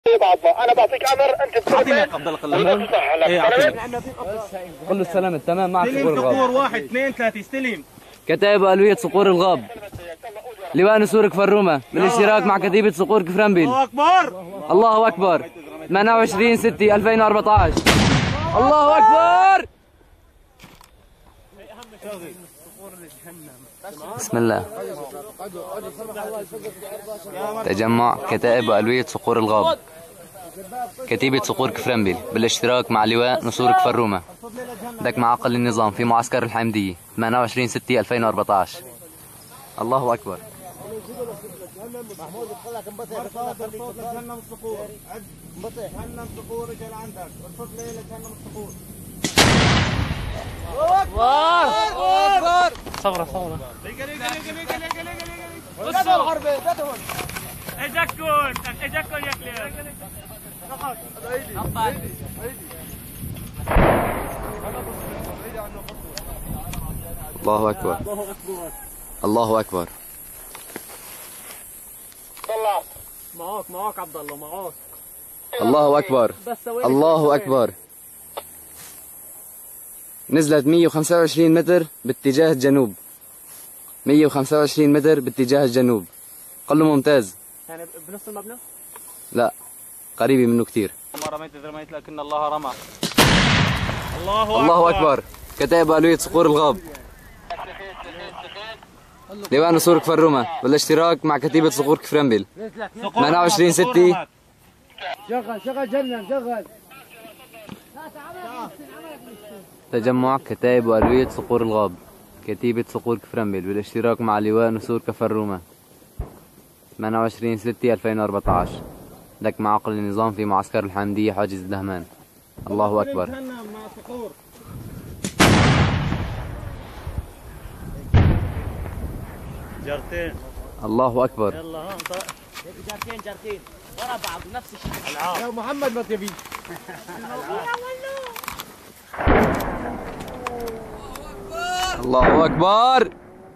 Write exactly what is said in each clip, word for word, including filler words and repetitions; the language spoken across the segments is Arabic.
انا بعطيك امر انت اعطيني عبد الله خليل. ايه اعطيني. كله السلام تمام معك. استلم صقور واحد اثنين ثلاثة استلم. كتائب ألوية صقور الغاب لواء نسور كفرومة بالاشتراك مع كتيبة صقور كفرنبيل. الله اكبر الله اكبر. ثمانية وعشرين ستة ألفين وأربعة عشر. الله اكبر. بسم الله. تجمع كتائب ألوية صقور الغاب كتيبة صقور كفرنبيل بالاشتراك مع لواء نسور كفرومة دك معقل النظام في معسكر الحمدية ثمانية وعشرين ستة ألفين وأربعة عشر. الله أكبر. محمود ادخلك انبطح ارفض لجهنم الصقور. انبطح جهنم صقور اجل عندك. ارفض لي لجهنم الصقور. الله اكبر. اكبر. ثغرة ثغرة. ليقا ليقا ليقا ليقا ليقا ليقا ليقا. بدهم حربين بدهم. اجاكون اجاكون يا كلير. فقط. الله أكبر. الله أكبر. معاك معاك عبد الله معاك. الله أكبر. الله أكبر. نزلت مية وخمسة وعشرين متر باتجاه الجنوب. مية وخمسة وعشرين متر باتجاه الجنوب. قله ممتاز. يعني بنص المبنى؟ لا قريبة منه كثير. ما رميت إذا رميت لكن الله رمى. الله أكبر. الله أكبر. كتائب ألوية صقور الغاب لواء نسور كفرومة بالاشتراك مع كتيبة صقور كفرنبيل ثمانية وعشرين ستة. شغل شغل جنن شغل. تجمع كتائب ألوية صقور الغاب كتيبة صقور كفرنبيل بالاشتراك مع لواء نسور كفرومة ثمانية وعشرين ستة ألفين وأربعة عشر دك معقل النظام في معسكر الحمدية حاجز الدهمان. الله أكبر. جارتين. الله أكبر. يلا ها جارتين جارتين ورا بعض نفس الشيء. يا محمد ما تبي. الله أكبر.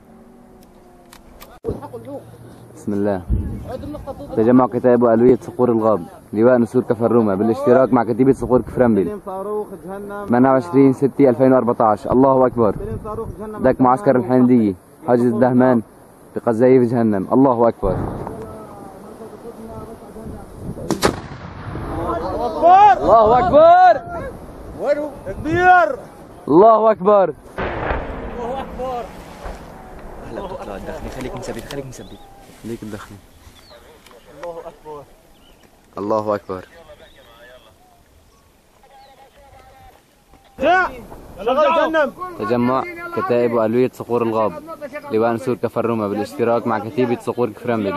بسم الله. تجمع كتائب ألوية صقور الغاب لواء نسور كفرومة بالاشتراك مع كتيبة صقور كفرنبيل ثمانية وعشرين ستة ألفين وأربعة عشر. الله أكبر. دك معسكر الحمدية حاجز الدهمان بقذايف جهنم. الله أكبر. الله أكبر. وينه؟ كبير. الله أكبر. الله أكبر. هلا بتطلع الدخلة. خليك مثبت خليك مثبت خليك الدخلة. الله أكبر. الله أكبر. تجمع كتائب ألوية صقور الغاب لواء نسور كفرومة بالاشتراك مع كتيبة صقور كفرنبيل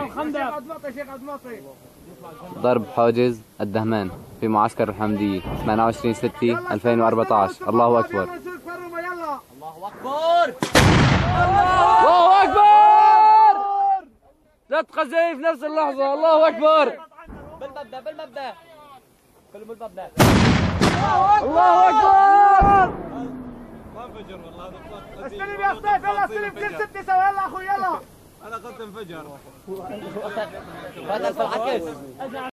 ضرب حاجز الدهمان في معسكر الحمدية ثمانية وعشرين ستة ألفين وأربعة عشر. الله أكبر. الله اكبر. الله أكبر. ثلاث قذايف نفس اللحظة. الله أكبر. بالمبنى بالمبنى كلهم بالمبنى. الله أكبر. ما انفجر والله هذا. استلم يا سيف يلا استلم كل ستة سوا يلا اخوي يلا. انا قلت انفجر. هذا الفرعكس.